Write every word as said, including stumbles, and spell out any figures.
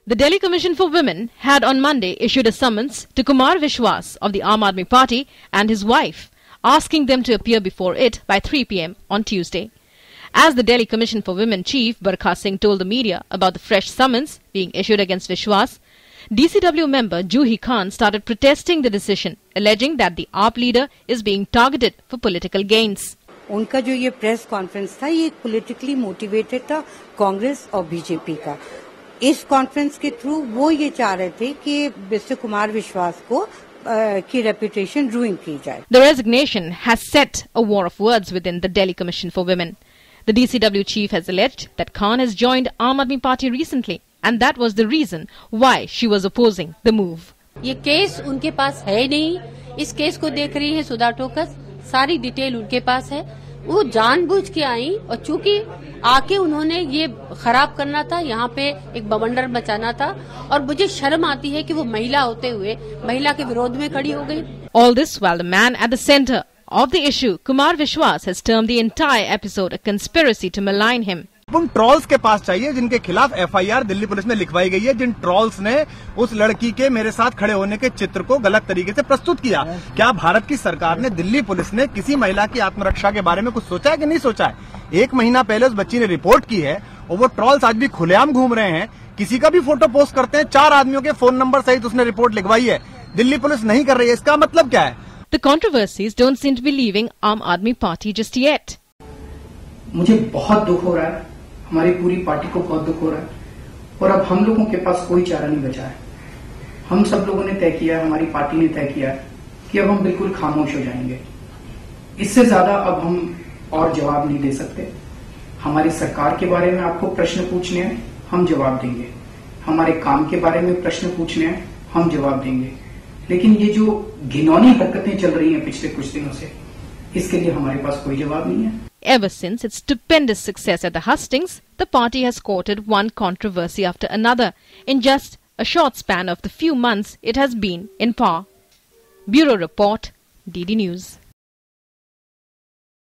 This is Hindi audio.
The Delhi Commission for Women had on Monday issued a summons to Kumar Vishwas of the Aam Aadmi Party and his wife, asking them to appear before it by three p m on Tuesday. As the Delhi Commission for Women chief Barkha Singh told the media about the fresh summons being issued against Vishwas, D C W member Juhi Khan started protesting the decision, alleging that the A P leader is being targeted for political gains. उनका जो ये प्रेस कॉन्फ्रेंस था ये पॉलिटिकली मोटिवेटेड था कांग्रेस और बीजेपी का। इस कॉन्फ्रेंस के थ्रू वो ये चाह रहे थे कि मिस्टर कुमार विश्वास को की रेपुटेशन रूइन की जाए। The resignation has set a war of words within the Delhi Commission for Women. The D C W chief has alleged that Khan has joined Aam Aadmi Party recently, and that was the reason why she was opposing the move. ये केस उनके पास है नहीं। इस केस को देख रही है सुधा टोकस, सारी डिटेल उनके पास है। वो जानबूझ के आई और चूंकि आके उन्होंने ये खराब करना था, यहाँ पे एक बवंडर मचाना था, और मुझे शर्म आती है कि वो महिला होते हुए महिला के विरोध में खड़ी हो गई। All this while the man at the center of the issue, Kumar Vishwas, has termed the entire episode a conspiracy to malign him. उन ट्रॉल्स के पास चाहिए जिनके खिलाफ F I R Delhi police में लिखवाई गई है, जिन ट्रॉल्स ने उस लड़की के मेरे साथ खड़े होने के चित्र को गलत तरीके से प्रस्तुत किया। क्या भारत की सरकार ने, दिल्ली पुलिस ने किसी महिला की आत्मरक्षा के बारे में कुछ सोचा है कि नहीं सोचा है? एक महीना पहले उस बच्ची ने रिपोर्ट की है और वो ट्रॉल्स आज भी खुलेआम घूम रहे हैं, किसी का भी फोटो पोस्ट करते हैं। चार आदमियों के फोन नंबर सहित उसने रिपोर्ट लिखवाई है, दिल्ली पुलिस नहीं कर रही है। इसका मतलब क्या है? The controversies don't seem to be leaving Aam Aadmi Party just yet. मुझे बहुत दुख हो रहा है, हमारी पूरी पार्टी को बहुत दुख हो रहा है, और अब हम लोगों के पास कोई चारा नहीं बचा है। हम सब लोगों ने तय किया, हमारी पार्टी ने तय किया है कि अब हम बिल्कुल खामोश हो जाएंगे। इससे ज्यादा अब हम और जवाब नहीं दे सकते। हमारी सरकार के बारे में आपको प्रश्न पूछने हैं, हम जवाब देंगे। हमारे काम के बारे में प्रश्न पूछने हैं, हम जवाब देंगे। लेकिन ये जो घिनौनी हरकतें चल रही हैं पिछले कुछ दिनों से, इसके लिए हमारे पास कोई जवाब नहीं है। Ever since its stupendous success at the hustings, the party has courted one controversy after another in just a short span of the few months it has been in power. Bureau Report, D D News.